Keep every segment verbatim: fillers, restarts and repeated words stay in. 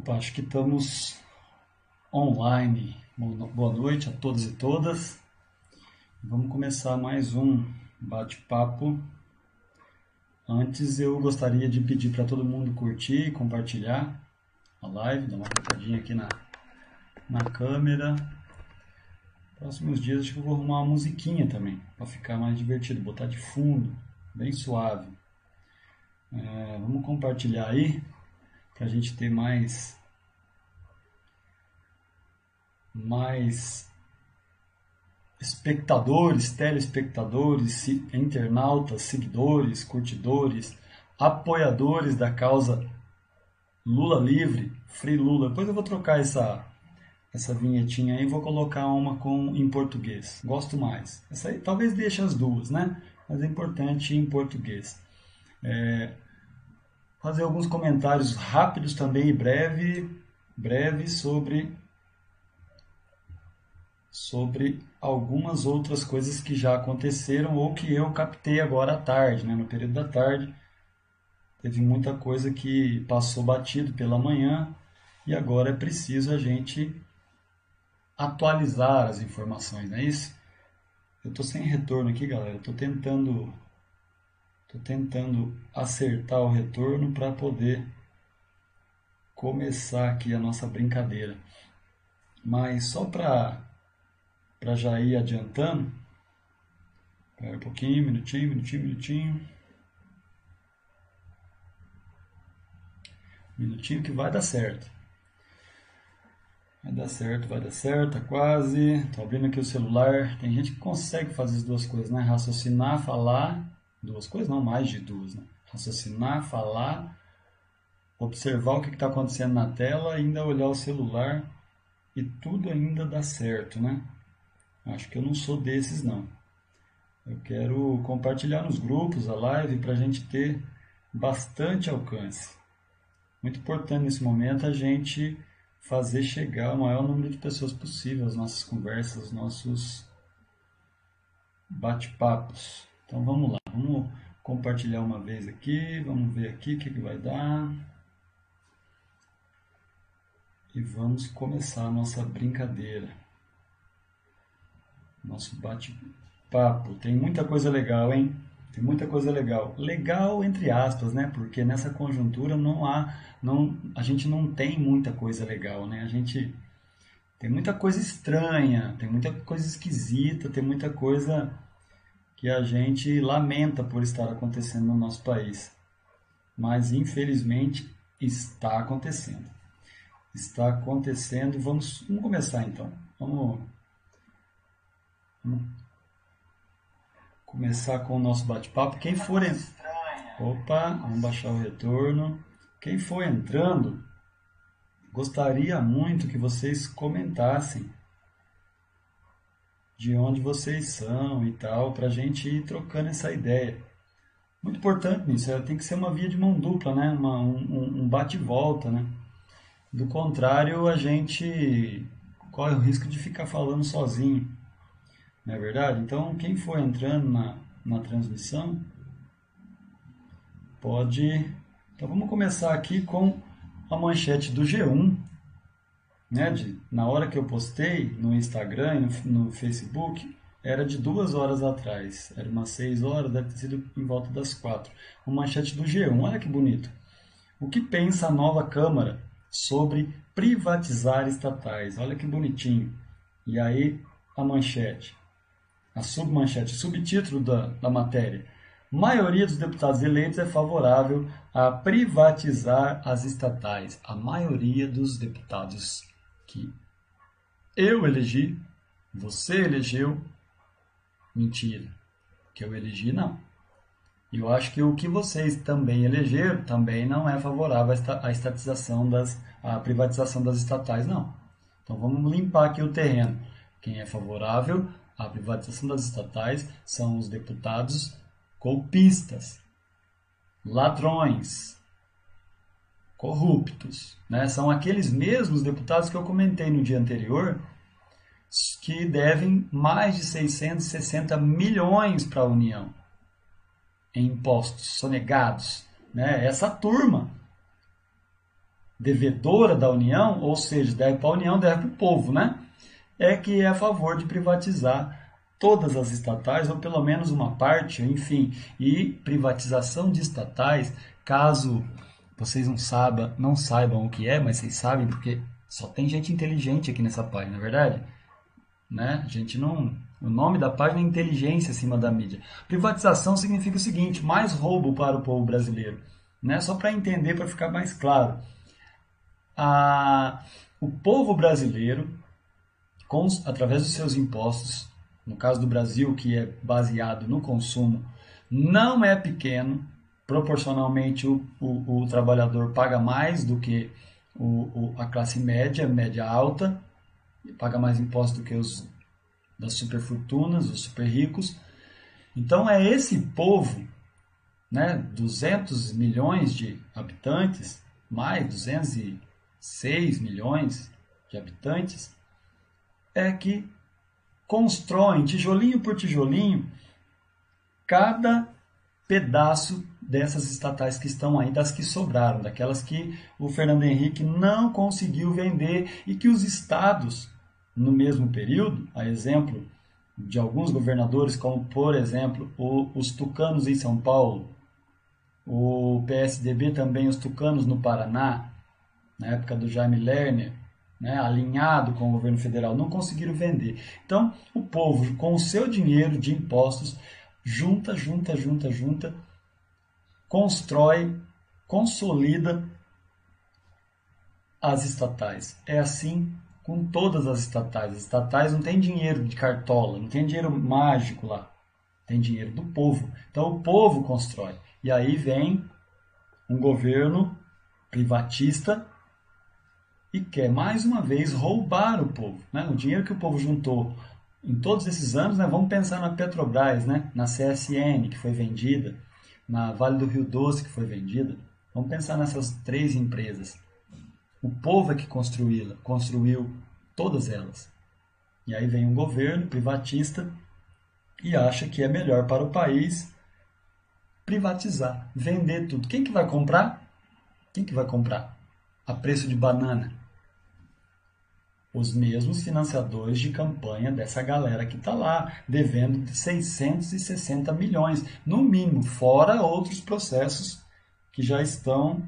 Opa, acho que estamos online. Boa noite a todos e todas. Vamos começar mais um bate-papo. Antes eu gostaria de pedir para todo mundo curtir e compartilhar a live, dar uma clicadinha aqui na, na câmera. Próximos dias acho que eu vou arrumar uma musiquinha também, para ficar mais divertido, botar de fundo, bem suave. É, vamos compartilhar aí, para a gente ter mais, mais espectadores, telespectadores, internautas, seguidores, curtidores, apoiadores da causa Lula livre, Free Lula. Depois eu vou trocar essa, essa vinhetinha aí e vou colocar uma com, em português. Gosto mais. Essa aí talvez deixe as duas, né? Mas é importante em português. É, fazer alguns comentários rápidos também e breve, breve sobre, sobre algumas outras coisas que já aconteceram ou que eu captei agora à tarde, né? No período da tarde. Teve muita coisa que passou batido pela manhã e agora é preciso a gente atualizar as informações, não é isso? Eu estou sem retorno aqui, galera. Estou tentando, tô tentando acertar o retorno para poder começar aqui a nossa brincadeira. Mas só para para já ir adiantando, espera um pouquinho, minutinho, minutinho, minutinho. Minutinho que vai dar certo. Vai dar certo, vai dar certo, tá quase. Tô abrindo aqui o celular. Tem gente que consegue fazer as duas coisas, né? Raciocinar, falar. Duas coisas, não, mais de duas, né? Raciocinar, falar, observar o que está acontecendo na tela, ainda olhar o celular e tudo ainda dá certo, né? Acho que eu não sou desses, não. Eu quero compartilhar nos grupos a live para a gente ter bastante alcance. Muito importante nesse momento a gente fazer chegar o maior número de pessoas possível as nossas conversas, os nossos bate-papos. Então vamos lá, vamos compartilhar uma vez aqui, vamos ver aqui o que, que vai dar. E vamos começar a nossa brincadeira, nosso bate-papo. Tem muita coisa legal, hein? Tem muita coisa legal. Legal entre aspas, né? Porque nessa conjuntura não há, não, a gente não tem muita coisa legal, né? A gente tem muita coisa estranha, tem muita coisa esquisita, tem muita coisa que a gente lamenta por estar acontecendo no nosso país. Mas infelizmente está acontecendo. Está acontecendo. Vamos, vamos começar então. Vamos, vamos começar com o nosso bate-papo. Quem for en... Opa, vamos baixar o retorno. Quem for entrando, gostaria muito que vocês comentassem de onde vocês são e tal, para a gente ir trocando essa ideia. Muito importante nisso, tem que ser uma via de mão dupla, né? Uma, um, um bate e volta, né? Do contrário, a gente corre o risco de ficar falando sozinho. Não é verdade? Então, quem for entrando na, na transmissão, pode... Então, vamos começar aqui com a manchete do G um. Né? De, na hora que eu postei no Instagram e no, no Facebook, era de duas horas atrás. Era umas seis horas, deve ter sido em volta das quatro. Uma manchete do G um, olha que bonito. O que pensa a nova Câmara sobre privatizar estatais? Olha que bonitinho. E aí, a manchete. A submanchete, subtítulo da, da matéria. Maioria dos deputados eleitos é favorável a privatizar as estatais. A maioria dos deputados que eu elegi, você elegeu, mentira. Que eu elegi, não. E eu acho que o que vocês também elegeram também não é favorável à estatização das, à privatização das estatais, não. Então vamos limpar aqui o terreno. Quem é favorável à privatização das estatais são os deputados golpistas, ladrões, corruptos, né? São aqueles mesmos deputados que eu comentei no dia anterior que devem mais de seiscentos e sessenta milhões para a União em impostos sonegados, né? Essa turma devedora da União, ou seja, deve para a União, deve para o povo, né? É que é a favor de privatizar todas as estatais, ou pelo menos uma parte, enfim. E privatização de estatais, caso vocês não saibam, não saibam o que é, mas vocês sabem porque só tem gente inteligente aqui nessa página, não é verdade? Né? A gente não... O nome da página é inteligência acima da mídia. Privatização significa o seguinte, mais roubo para o povo brasileiro. Né? Só para entender, para ficar mais claro. A, o povo brasileiro, com, através dos seus impostos, no caso do Brasil, que é baseado no consumo, não é pequeno. Proporcionalmente, o, o, o trabalhador paga mais do que o, o, a classe média, média alta, paga mais impostos do que os das superfortunas, os super ricos. Então é esse povo, né, duzentos milhões de habitantes, mais duzentos e seis milhões de habitantes, é que constroem tijolinho por tijolinho cada pedaço dessas estatais que estão aí, das que sobraram, daquelas que o Fernando Henrique não conseguiu vender e que os estados, no mesmo período, a exemplo de alguns governadores, como por exemplo o, os tucanos em São Paulo, o P S D B também, os tucanos no Paraná, na época do Jaime Lerner, né, alinhado com o governo federal, não conseguiram vender. Então, o povo, com o seu dinheiro de impostos, junta, junta, junta, junta, constrói, consolida as estatais. É assim com todas as estatais. As estatais não tem dinheiro de cartola, não tem dinheiro mágico lá. Tem dinheiro do povo. Então o povo constrói. E aí vem um governo privatista e quer mais uma vez roubar o povo. Né? O dinheiro que o povo juntou em todos esses anos, né? Vamos pensar na Petrobras, né? Na C S N, que foi vendida, na Vale do Rio Doce, que foi vendida. Vamos pensar nessas três empresas. O povo é que construiu, construiu todas elas. E aí vem um governo privatista e acha que é melhor para o país privatizar, vender tudo. Quem que vai comprar? Quem que vai comprar? A preço de banana. Os mesmos financiadores de campanha dessa galera que está lá, devendo seiscentos e sessenta milhões, no mínimo, fora outros processos que já estão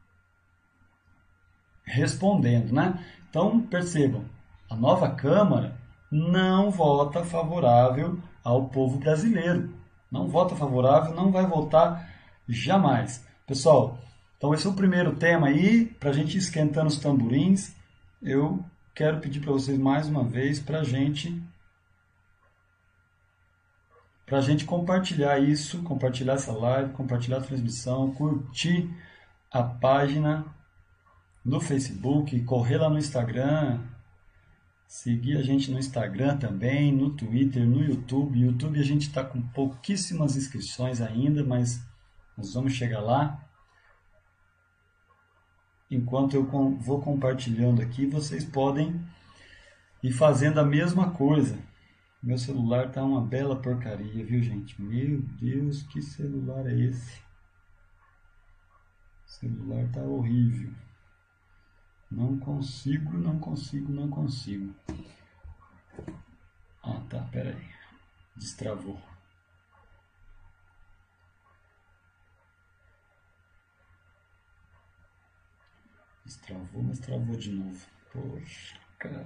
respondendo, né? Então, percebam, a nova Câmara não vota favorável ao povo brasileiro. Não vota favorável, não vai votar jamais. Pessoal, então esse é o primeiro tema aí, para a gente ir esquentando os tamborins. Eu quero pedir para vocês mais uma vez para a gente, para a gente compartilhar isso, compartilhar essa live, compartilhar a transmissão, curtir a página no Facebook, correr lá no Instagram, seguir a gente no Instagram também, no Twitter, no YouTube. No YouTube a gente está com pouquíssimas inscrições ainda, mas nós vamos chegar lá. Enquanto eu vou compartilhando aqui, vocês podem ir fazendo a mesma coisa. Meu celular tá uma bela porcaria, viu, gente? Meu Deus, que celular é esse? O celular tá horrível. Não consigo, não consigo, não consigo. Ah, tá, pera aí. Destravou. Destravou, mas travou de novo. Poxa, cara.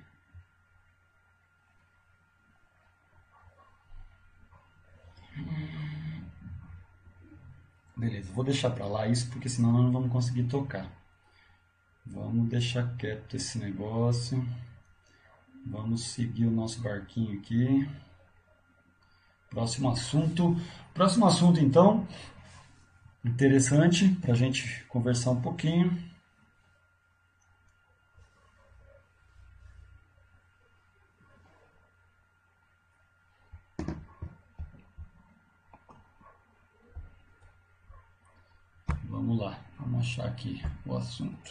Beleza, vou deixar pra lá isso, porque senão nós não vamos conseguir tocar. Vamos deixar quieto esse negócio. Vamos seguir o nosso barquinho aqui. Próximo assunto. Próximo assunto, então, interessante para a gente conversar um pouquinho. Vamos lá, vamos achar aqui o assunto.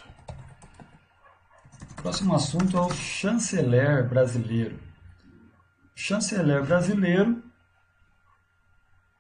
O próximo assunto é o chanceler brasileiro. O chanceler brasileiro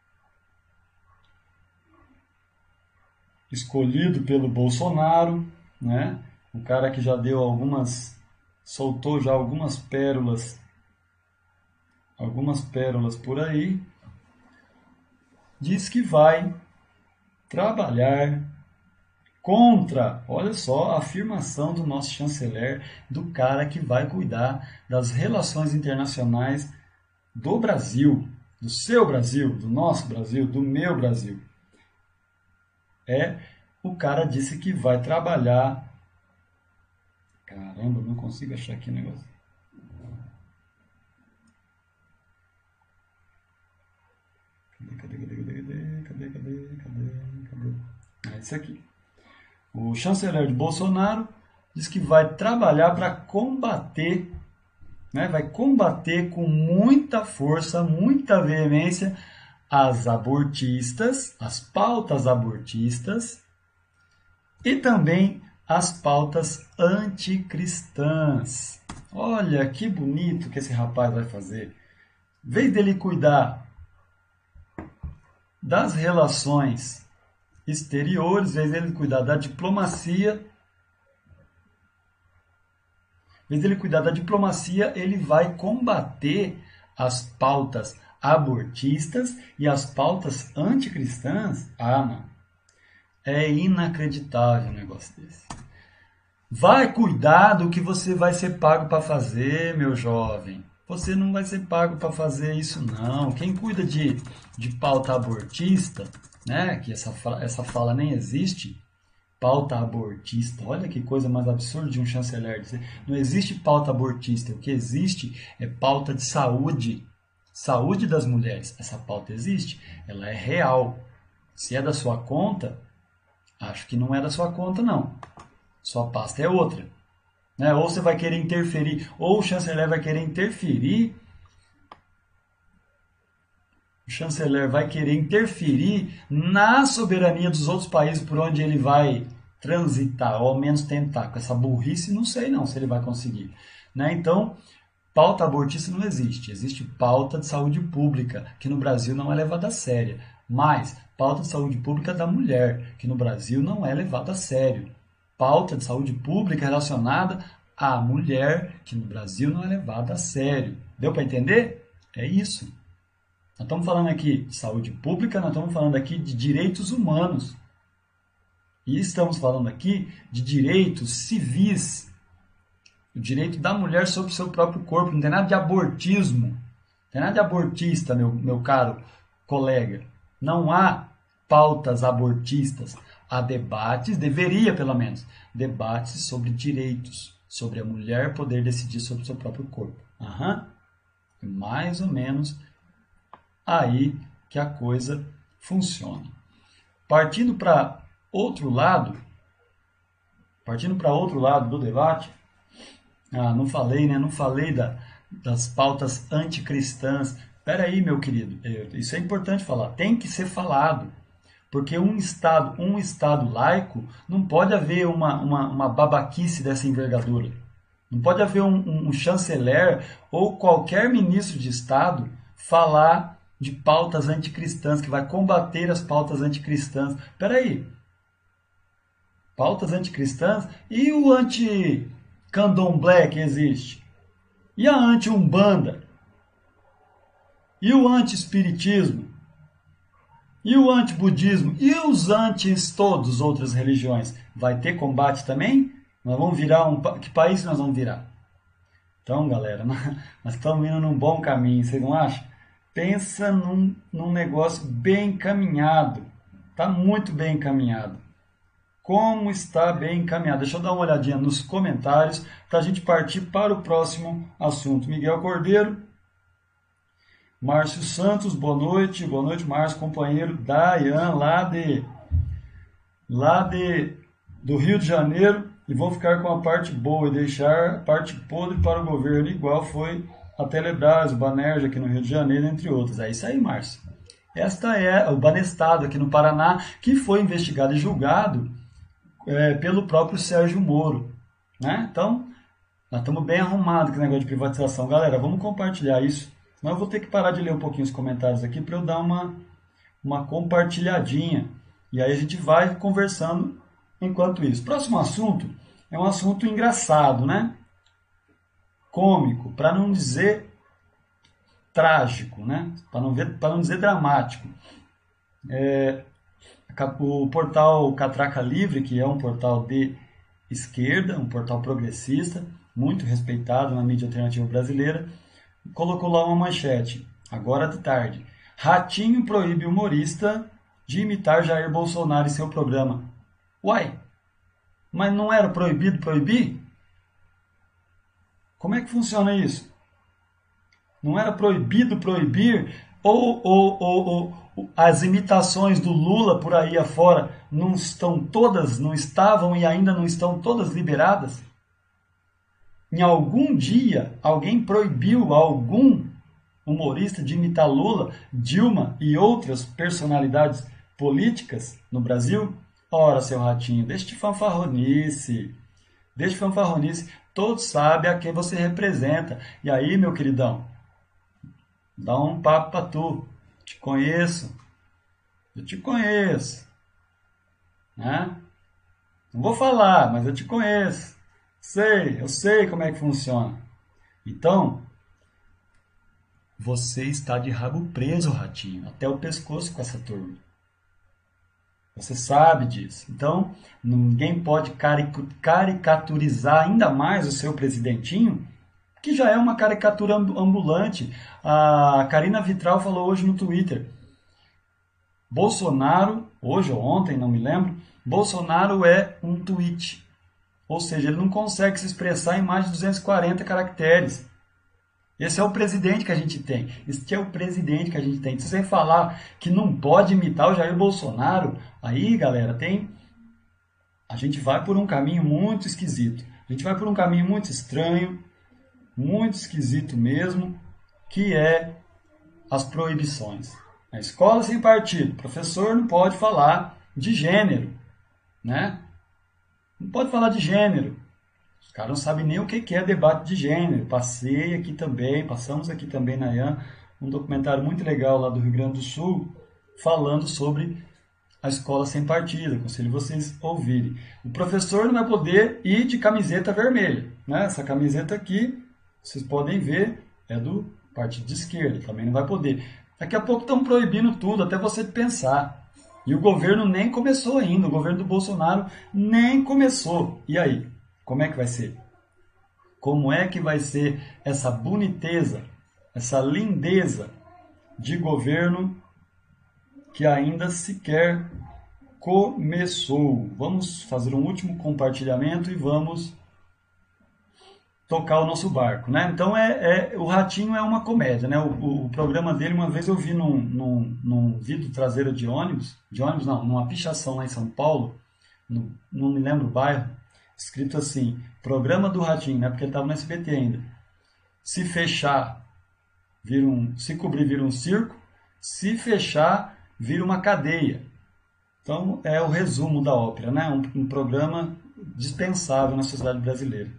escolhido pelo Bolsonaro, né? Um cara que já deu algumas, soltou já algumas pérolas, algumas pérolas por aí, diz que vai trabalhar contra, olha só a afirmação do nosso chanceler, do cara que vai cuidar das relações internacionais do Brasil, do seu Brasil, do nosso Brasil, do meu Brasil. É, o cara disse que vai trabalhar. Caramba, não consigo achar aqui o negócio. Cadê, cadê, cadê, cadê, cadê, cadê, cadê, cadê? É isso aqui. O chanceler de Bolsonaro diz que vai trabalhar para combater, né, vai combater com muita força, muita veemência as abortistas, as pautas abortistas e também as pautas anticristãs. Olha que bonito que esse rapaz vai fazer. Em vez dele cuidar das relações exteriores, em vez dele cuidar da diplomacia, em vez dele cuidar da diplomacia, ele vai combater as pautas abortistas e as pautas anticristãs. Ah, não. É inacreditável um negócio desse. Vai cuidar do que você vai ser pago para fazer, meu jovem. Você não vai ser pago para fazer isso, não. Quem cuida de, de pauta abortista, né, que essa, essa fala nem existe, pauta abortista, olha que coisa mais absurda de um chanceler dizer. Não existe pauta abortista, o que existe é pauta de saúde. Saúde das mulheres, essa pauta existe, ela é real. Se é da sua conta, acho que não é da sua conta, não. Sua pasta é outra. Né? Ou você vai querer interferir, ou o chanceler vai querer interferir, o chanceler vai querer interferir na soberania dos outros países por onde ele vai transitar, ou ao menos tentar. Com essa burrice, não sei não se ele vai conseguir. Né? Então, pauta abortista não existe. Existe pauta de saúde pública, que no Brasil não é levada a sério. Mas, pauta de saúde pública da mulher, que no Brasil não é levada a sério. Pauta de saúde pública relacionada à mulher, que no Brasil não é levada a sério. Deu para entender? É isso. Nós estamos falando aqui de saúde pública, nós estamos falando aqui de direitos humanos. E estamos falando aqui de direitos civis. O direito da mulher sobre o seu próprio corpo. Não tem nada de abortismo. Não tem nada de abortista, meu, meu caro colega. Não há pautas abortistas. Há debates, deveria pelo menos, debates sobre direitos, sobre a mulher poder decidir sobre o seu próprio corpo. Uhum. Mais ou menos aí que a coisa funciona. Partindo para outro lado, partindo para outro lado do debate, ah, não falei, né? Não falei da, das pautas anticristãs. Espera aí, meu querido, isso é importante falar, tem que ser falado. Porque um Estado, um Estado laico, não pode haver uma, uma, uma babaquice dessa envergadura. Não pode haver um, um, um chanceler ou qualquer ministro de Estado falar de pautas anticristãs, que vai combater as pautas anticristãs. Espera aí. Pautas anticristãs? E o anti-candomblé que existe? E a anti-umbanda? E o anti-espiritismo? E o anti-budismo? E os antis todas as outras religiões? Vai ter combate também? Nós vamos virar um... Que país nós vamos virar? Então, galera, nós estamos indo num bom caminho, vocês não acham? Pensa num, num negócio bem encaminhado. Está muito bem encaminhado. Como está bem encaminhado? Deixa eu dar uma olhadinha nos comentários para a gente partir para o próximo assunto. Miguel Cordeiro. Márcio Santos, boa noite. Boa noite, Márcio, companheiro Dayan, lá de lá de do Rio de Janeiro, e vão ficar com a parte boa e deixar a parte podre para o governo, igual foi a Telebrás, o Banerj aqui no Rio de Janeiro, entre outros. É isso aí, Márcio. Esta é o Banestado aqui no Paraná, que foi investigado e julgado é, pelo próprio Sérgio Moro. Né? Então, nós estamos bem arrumados com o negócio de privatização. Galera, vamos compartilhar isso. Senão eu vou ter que parar de ler um pouquinho os comentários aqui para eu dar uma, uma compartilhadinha. E aí a gente vai conversando enquanto isso. Próximo assunto é um assunto engraçado, né? Cômico, para não dizer trágico, né? Para não, ver, para não dizer dramático. É, o portal Catraca Livre, que é um portal de esquerda, um portal progressista, muito respeitado na mídia alternativa brasileira, colocou lá uma manchete, agora de tarde. Ratinho proíbe humorista de imitar Jair Bolsonaro em seu programa. Uai, mas não era proibido proibir? Como é que funciona isso? Não era proibido proibir? Ou, ou, ou, ou as imitações do Lula por aí afora não estão todas, não estavam e ainda não estão todas liberadas? Em algum dia, alguém proibiu algum humorista de imitar Lula, Dilma e outras personalidades políticas no Brasil? Ora, seu Ratinho, deixa de fanfarronice. Deixa de fanfarronice. Todos sabem a quem você representa. E aí, meu queridão, dá um papo pra tu. Te conheço. Eu te conheço. Né? Não vou falar, mas eu te conheço. Sei, eu sei como é que funciona. Então, você está de rabo preso, Ratinho, até o pescoço com essa turma. Você sabe disso. Então, ninguém pode caricaturizar ainda mais o seu presidentinho, que já é uma caricatura ambulante. A Karina Vitral falou hoje no Twitter. Bolsonaro, hoje ou ontem, não me lembro, Bolsonaro é um tweet. Ou seja, ele não consegue se expressar em mais de duzentos e quarenta caracteres. Esse é o presidente que a gente tem. Esse é o presidente que a gente tem. Se você falar que não pode imitar o Jair Bolsonaro, aí, galera, tem... A gente vai por um caminho muito esquisito. A gente vai por um caminho muito estranho, muito esquisito mesmo, que é as proibições. Na escola sem partido, o professor não pode falar de gênero, né? Não pode falar de gênero. Os caras não sabem nem o que é debate de gênero. Passei aqui também, passamos aqui também na I A M, um documentário muito legal lá do Rio Grande do Sul, falando sobre a escola sem partido. Aconselho vocês ouvirem. O professor não vai poder ir de camiseta vermelha, né? Essa camiseta aqui, vocês podem ver, é do partido de esquerda, também não vai poder. Daqui a pouco estão proibindo tudo, até você pensar. E o governo nem começou ainda, o governo do Bolsonaro nem começou. E aí? Como é que vai ser? Como é que vai ser essa boniteza, essa lindeza de governo que ainda sequer começou? Vamos fazer um último compartilhamento e vamos tocar o nosso barco, né? Então, é, é, o Ratinho é uma comédia, né? O, o programa dele, uma vez eu vi num, num, num vidro traseiro de ônibus, de ônibus não, numa pichação lá em São Paulo, no, não me lembro o bairro, escrito assim, programa do Ratinho, né? Porque ele estava no S B T ainda. Se fechar, vira um, se cobrir, vira um circo. Se fechar, vira uma cadeia. Então, é o resumo da ópera, né? Um, um programa dispensável na sociedade brasileira.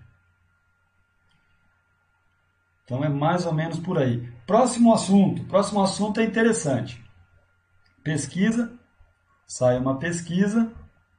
Então, é mais ou menos por aí. Próximo assunto. Próximo assunto é interessante. Pesquisa. Sai uma pesquisa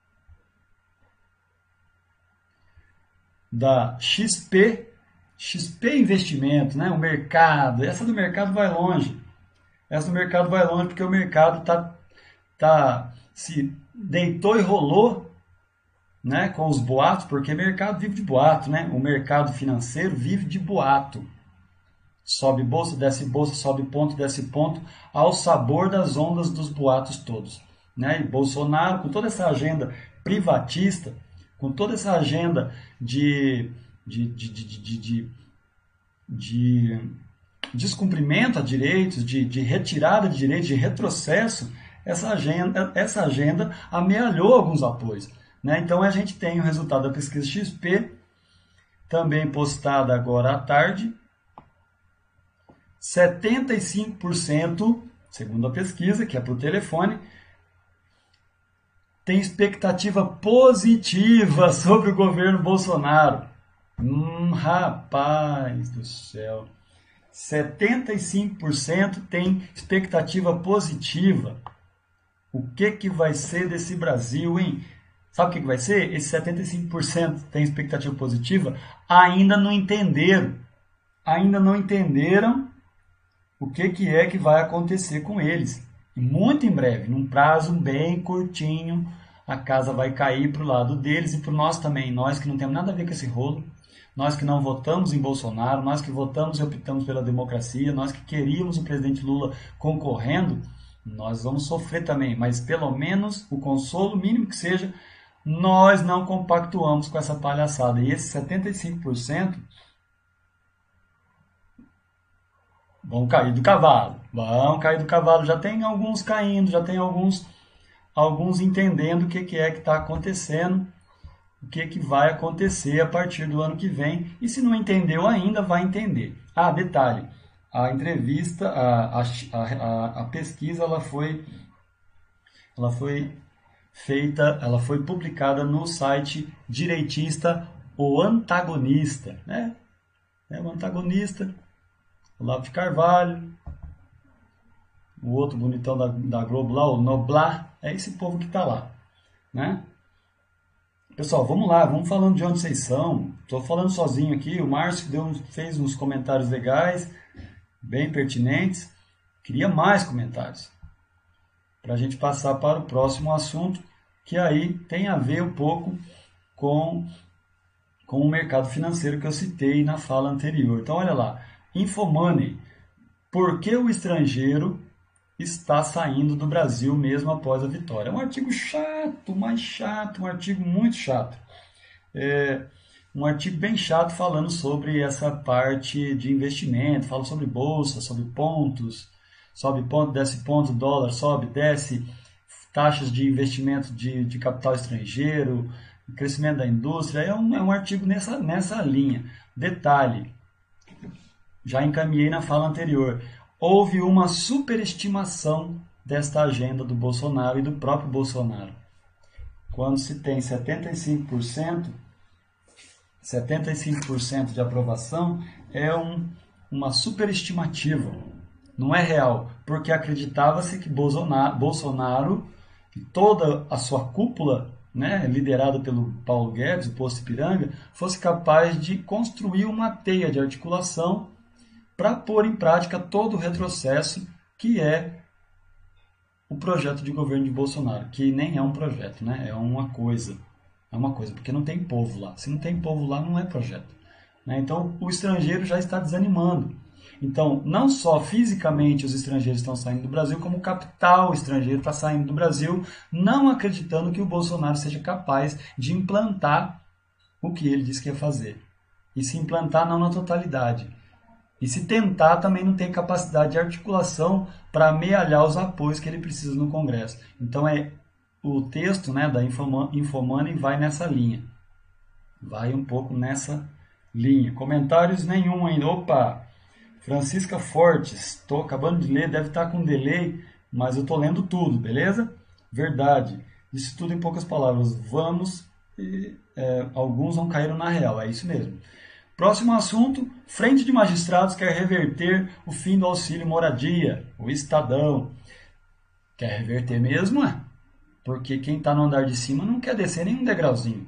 da X P, X P Investimento, né? O mercado. Essa do mercado vai longe. Essa do mercado vai longe porque o mercado tá, tá, se deitou e rolou, né? Com os boatos, porque o mercado vive de boato, né? O mercado financeiro vive de boato. Sobe bolsa, desce bolsa, sobe ponto, desce ponto, ao sabor das ondas dos boatos todos, né? E Bolsonaro, com toda essa agenda privatista, com toda essa agenda de, de, de, de, de, de, de descumprimento a direitos, de, de retirada de direitos, de retrocesso, essa agenda, essa agenda amealhou alguns apoios, né? Então a gente tem o resultado da pesquisa X P, também postada agora à tarde. setenta e cinco por cento, segundo a pesquisa, que é por telefone, tem expectativa positiva sobre o governo Bolsonaro. Hum, rapaz do céu. setenta e cinco por cento tem expectativa positiva. O que, que vai ser desse Brasil, hein? Sabe o que que vai ser? Esses setenta e cinco por cento tem expectativa positiva, ainda não entenderam. Ainda não entenderam o que, que é que vai acontecer com eles. E muito em breve, num prazo bem curtinho, a casa vai cair para o lado deles e para nós também. Nós que não temos nada a ver com esse rolo, nós que não votamos em Bolsonaro, nós que votamos e optamos pela democracia, nós que queríamos o presidente Lula concorrendo, nós vamos sofrer também. Mas pelo menos o consolo mínimo que seja, nós não compactuamos com essa palhaçada. E esses setenta e cinco por cento vão cair do cavalo. Vão cair do cavalo. Já tem alguns caindo, já tem alguns, alguns entendendo o que, que é que está acontecendo, o que, que vai acontecer a partir do ano que vem. E se não entendeu ainda, vai entender. Ah, detalhe, a entrevista, a, a, a, a pesquisa, ela foi, ela foi feita, ela foi publicada no site direitista O Antagonista, né? É o Antagonista, Olavo de Carvalho, o outro bonitão da, da Globo lá, o Noblar, é esse povo que está lá, né? Pessoal, vamos lá, vamos falando de onde vocês são. Estou falando sozinho aqui, o Márcio deu, fez uns comentários legais, bem pertinentes. Queria mais comentários, para a gente passar para o próximo assunto, que aí tem a ver um pouco com, com o mercado financeiro que eu citei na fala anterior. Então, olha lá, Infomoney, por que o estrangeiro está saindo do Brasil mesmo após a vitória? É um artigo chato, mais chato, um artigo muito chato. É um artigo bem chato falando sobre essa parte de investimento, fala sobre bolsa, sobre pontos, sobe ponto, desce ponto, dólar sobe, desce, taxas de investimento de, de capital estrangeiro, crescimento da indústria, é um, é um artigo nessa, nessa linha. Detalhe, já encaminhei na fala anterior, houve uma superestimação desta agenda do Bolsonaro e do próprio Bolsonaro. Quando se tem setenta e cinco por cento, setenta e cinco por cento de aprovação, é um, uma superestimativa. Não é real, porque acreditava-se que Bolsonaro, Bolsonaro e toda a sua cúpula, né, liderada pelo Paulo Guedes, o Posto Ipiranga, fosse capaz de construir uma teia de articulação para pôr em prática todo o retrocesso que é o projeto de governo de Bolsonaro, que nem é um projeto, né, é uma coisa, é uma coisa, porque não tem povo lá. Se não tem povo lá, não é projeto, né? Então, o estrangeiro já está desanimando. Então, não só fisicamente os estrangeiros estão saindo do Brasil, como o capital estrangeiro está saindo do Brasil, não acreditando que o Bolsonaro seja capaz de implantar o que ele disse que ia fazer. E se implantar, não na totalidade. E se tentar, também não tem capacidade de articulação para amealhar os apoios que ele precisa no Congresso. Então, é, o texto, né, da Infomoney vai nessa linha. Vai um pouco nessa linha. Comentários nenhum ainda. Opa! Francisca Fortes, estou acabando de ler, deve estar com delay, mas eu estou lendo tudo, beleza? Verdade. Disse tudo em poucas palavras. Vamos, e, é, alguns não caíram na real, é isso mesmo. Próximo assunto, Frente de Magistrados quer reverter o fim do auxílio moradia, o Estadão. Quer reverter mesmo, é? Porque quem está no andar de cima não quer descer nenhum degrauzinho.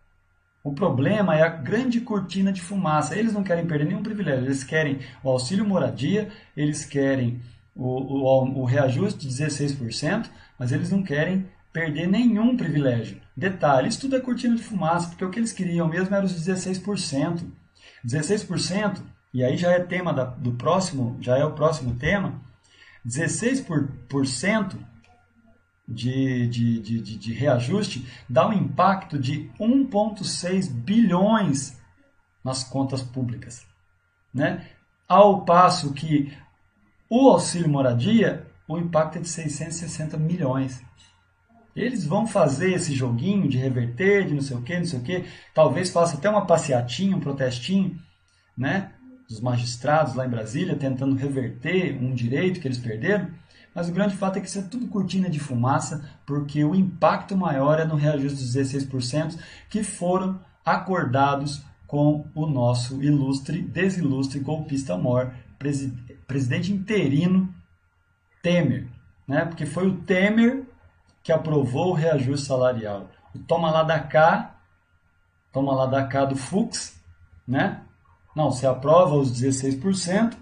O problema é a grande cortina de fumaça. Eles não querem perder nenhum privilégio. Eles querem o auxílio moradia, eles querem o, o, o reajuste de dezesseis por cento, mas eles não querem perder nenhum privilégio. Detalhe, isso tudo é cortina de fumaça, porque o que eles queriam mesmo era os dezesseis por cento. dezesseis por cento, e aí já é tema da, do próximo, já é o próximo tema, dezesseis por cento De, de, de, de, de reajuste dá um impacto de um vírgula seis bilhões nas contas públicas, né? Ao passo que o auxílio moradia, o impacto é de seiscentos e sessenta milhões. Eles vão fazer esse joguinho de reverter, de não sei o que, não sei o que, talvez faça até uma passeatinha, um protestinho, né? Dos magistrados lá em Brasília tentando reverter um direito que eles perderam. Mas o grande fato é que isso é tudo cortina de fumaça, porque o impacto maior é no reajuste dos dezesseis por cento que foram acordados com o nosso ilustre, desilustre golpista mor, presidente interino Temer, né? Porque foi o Temer que aprovou o reajuste salarial. o toma lá da cá, toma lá da cá do Fux, né? Não, você aprova os dezesseis por cento.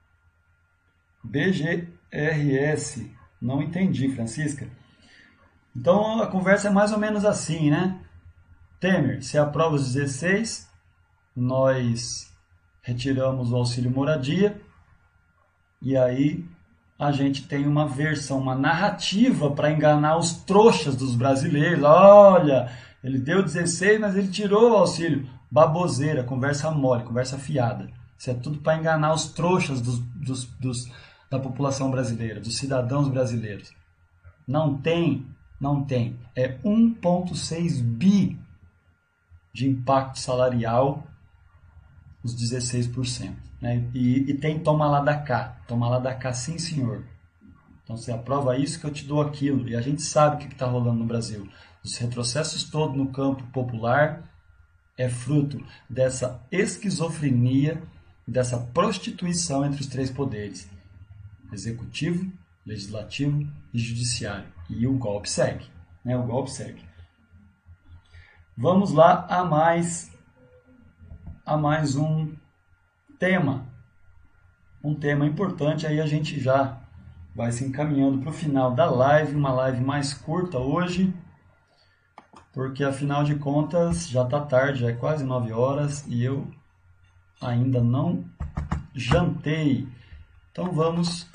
B G R S, não entendi, Francisca. Então a conversa é mais ou menos assim, né? Temer, você aprova os dezesseis, nós retiramos o auxílio moradia, e aí a gente tem uma versão, uma narrativa para enganar os trouxas dos brasileiros. Olha, ele deu dezesseis, mas ele tirou o auxílio. Baboseira, conversa mole, conversa fiada. Isso é tudo para enganar os trouxas dos, dos, dos, da população brasileira, dos cidadãos brasileiros. Não tem, não tem. É um vírgula seis bi de impacto salarial, os dezesseis por cento. Né? E, e tem toma lá da cá. Toma lá da cá, sim, senhor. Então você aprova isso que eu te dou aquilo. E a gente sabe o que está rolando no Brasil. Os retrocessos todos no campo popular é fruto dessa esquizofrenia, dessa prostituição entre os três poderes. Executivo, legislativo e judiciário. E o golpe segue. Né? O golpe segue. Vamos lá a mais, a mais um tema. Um tema importante, aí a gente já vai se encaminhando para o final da live, uma live mais curta hoje, porque afinal de contas já está tarde, já é quase nove horas e eu ainda não jantei. Então vamos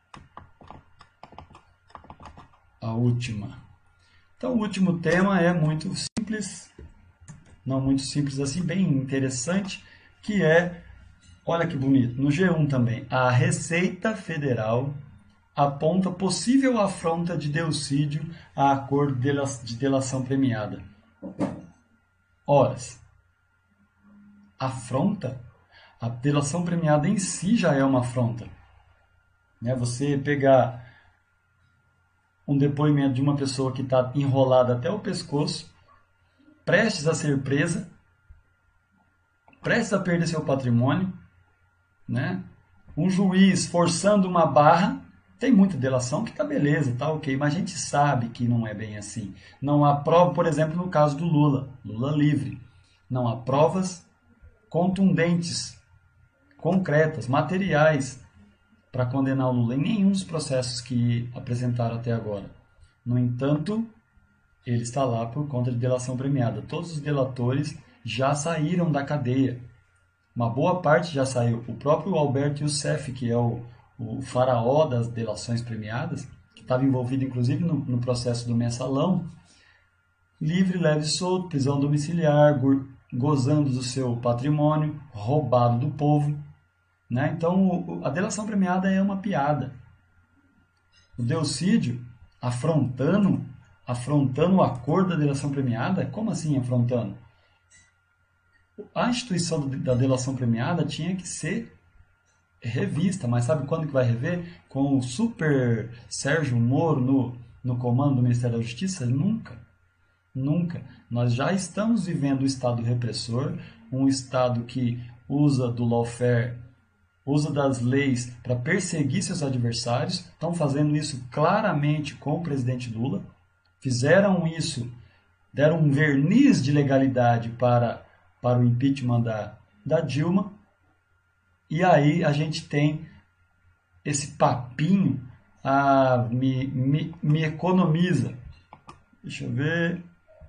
à última. Então o último tema é muito simples, não muito simples assim, bem interessante, que é, olha que bonito, no G um também, a Receita Federal aponta possível afronta de Delcídio a acordo de delação premiada. Horas. Afronta? A delação premiada em si já é uma afronta. Né? Você pegar um depoimento de uma pessoa que está enrolada até o pescoço, prestes a ser presa, prestes a perder seu patrimônio, né? Um juiz forçando uma barra, tem muita delação que tá beleza, tá ok, mas a gente sabe que não é bem assim. Não há prova, por exemplo, no caso do Lula, Lula livre, não há provas contundentes, concretas, materiais, para condenar o Lula em nenhum dos processos que apresentaram até agora. No entanto, ele está lá por conta de delação premiada. Todos os delatores já saíram da cadeia. Uma boa parte já saiu. O próprio Alberto Youssef, que é o, o faraó das delações premiadas, que estava envolvido inclusive no, no processo do mensalão, livre, leve e solto, prisão domiciliar, go, gozando do seu patrimônio, roubado do povo. Né? Então, a delação premiada é uma piada. O Delcídio, afrontando, afrontando o acordo da delação premiada, como assim afrontando? A instituição da delação premiada tinha que ser revista, mas sabe quando que vai rever? Com o super Sérgio Moro no, no comando do Ministério da Justiça? Nunca. Nunca. Nós já estamos vivendo o Estado repressor, um Estado que usa do lawfare, usa das leis para perseguir seus adversários, estão fazendo isso claramente com o presidente Lula, fizeram isso, deram um verniz de legalidade para, para o impeachment da, da Dilma, e aí a gente tem esse papinho, ah, me, me, me economiza. Deixa eu ver.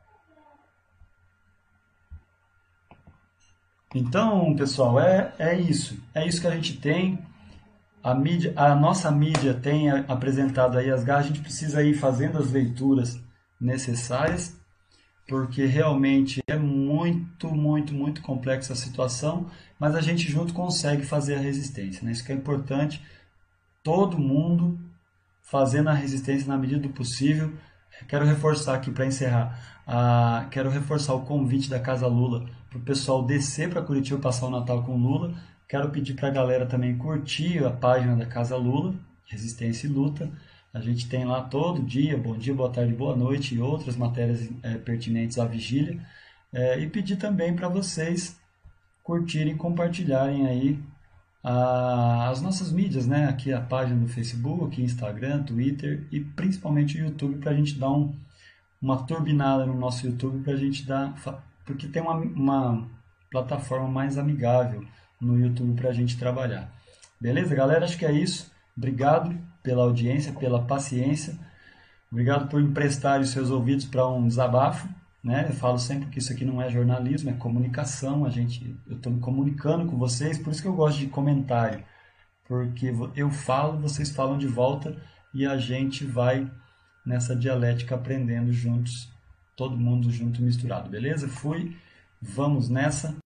Então, pessoal, é, é isso. É isso que a gente tem. A, mídia, a nossa mídia tem apresentado aí as garras. A gente precisa ir fazendo as leituras necessárias, porque realmente é muito, muito, muito complexa a situação, mas a gente junto consegue fazer a resistência. Né? Isso que é importante. Todo mundo fazendo a resistência na medida do possível. Quero reforçar aqui para encerrar, a, quero reforçar o convite da Casa Lula para o pessoal descer para Curitiba passar o Natal com Lula. Quero pedir para a galera também curtir a página da Casa Lula, Resistência e Luta. A gente tem lá todo dia, bom dia, boa tarde, boa noite e outras matérias é, pertinentes à vigília. É, e pedir também para vocês curtirem e compartilharem aí a, as nossas mídias, né? Aqui a página do Facebook, Instagram, Twitter e principalmente o YouTube, para a gente dar um, uma turbinada no nosso YouTube para a gente dar, porque tem uma, uma plataforma mais amigável no YouTube para a gente trabalhar. Beleza, galera? Acho que é isso. Obrigado pela audiência, pela paciência. Obrigado por emprestar os seus ouvidos para um desabafo. Né? Eu falo sempre que isso aqui não é jornalismo, é comunicação. A gente, eu estou me comunicando com vocês, por isso que eu gosto de comentário. Porque eu falo, vocês falam de volta e a gente vai nessa dialética aprendendo juntos, todo mundo junto misturado, beleza? Fui, vamos nessa.